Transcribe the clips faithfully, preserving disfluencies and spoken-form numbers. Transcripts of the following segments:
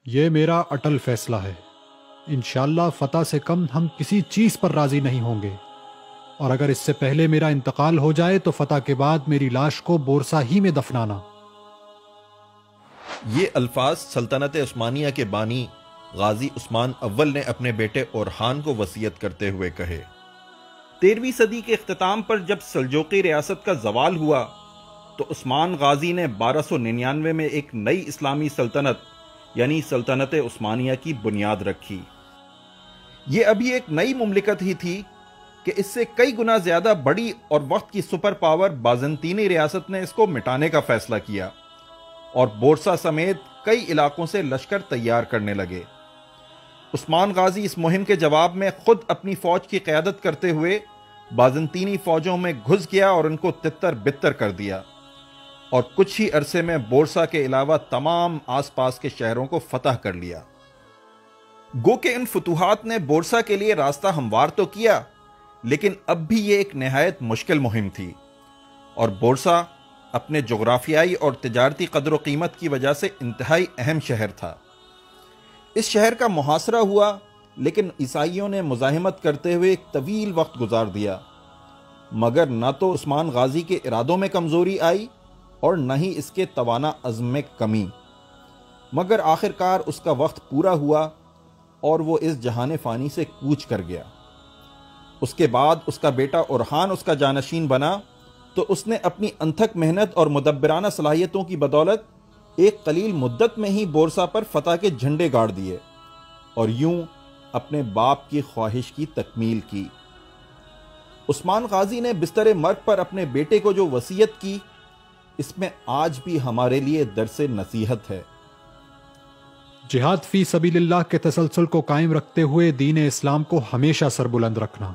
یہ میرا اٹل فیصلہ ہے، انشاءاللہ فتح سے کم ہم کسی چیز پر راضی نہیں ہوں گے، اور اگر اس سے پہلے میرا انتقال ہو جائے تو فتح کے بعد میری لاش کو بورسا ہی میں دفنانا۔ یہ الفاظ سلطنت عثمانیہ کے بانی غازی عثمان اول نے اپنے بیٹے اورحان کو وصیت کرتے ہوئے کہے۔ تیرہویں صدی کے اختتام پر جب سلجوقی ریاست کا زوال ہوا تو عثمان غازی نے بارہ سو ننانوے میں ایک نئی اسلامی سلطنت یعنی سلطنت عثمانیہ کی بنیاد رکھی۔ یہ ابھی ایک نئی مملکت ہی تھی کہ اس سے کئی گنا زیادہ بڑی اور وقت کی سپر پاور بازنطینی ریاست نے اس کو مٹانے کا فیصلہ کیا اور بورسا سمیت کئی علاقوں سے لشکر تیار کرنے لگے۔ عثمان غازی اس مہم کے جواب میں خود اپنی فوج کی قیادت کرتے ہوئے بازنطینی فوجوں میں گھس گیا اور ان کو تتر بتر کر دیا، اور کچھ ہی عرصے میں بورسا کے علاوہ تمام آس پاس کے شہروں کو فتح کر لیا۔ گو کہ ان فتوحات نے بورسا کے لیے راستہ ہموار تو کیا، لیکن اب بھی یہ ایک نہایت مشکل مہم تھی، اور بورسا اپنے جغرافیائی اور تجارتی قدر و قیمت کی وجہ سے انتہائی اہم شہر تھا۔ اس شہر کا محاصرہ ہوا، لیکن عیسائیوں نے مزاحمت کرتے ہوئے ایک طویل وقت گزار دیا، مگر نہ تو عثمان غازی کے ارادوں میں کمزوری آئی اور نہ ہی اس کے توانا عزم میں کمی، مگر آخرکار اس کا وقت پورا ہوا اور وہ اس جہان فانی سے کوچ کر گیا۔ اس کے بعد اس کا بیٹا اورحان اس کا جانشین بنا تو اس نے اپنی انتھک محنت اور مدبرانہ صلاحیتوں کی بدولت ایک قلیل مدت میں ہی بورسا پر فتح کے جھنڈے گاڑ دیے اور یوں اپنے باپ کی خواہش کی تکمیل کی۔ عثمان غازی نے بستر مرگ پر اپنے بیٹے کو جو وصیت کی، اس میں آج بھی ہمارے لیے درس نصیحت ہے۔ جہاد فی سبیل اللہ کے تسلسل کو قائم رکھتے ہوئے دین اسلام کو ہمیشہ سربلند رکھنا،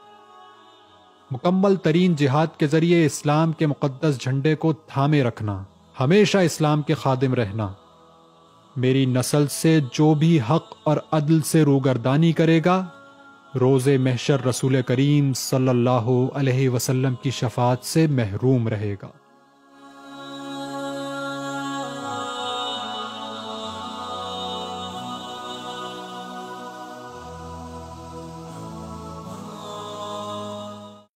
مکمل ترین جہاد کے ذریعے اسلام کے مقدس جھنڈے کو تھامے رکھنا، ہمیشہ اسلام کے خادم رہنا۔ میری نسل سے جو بھی حق اور عدل سے روگردانی کرے گا، روز محشر رسول کریم صلی اللہ علیہ وسلم کی شفاعت سے محروم رہے گا۔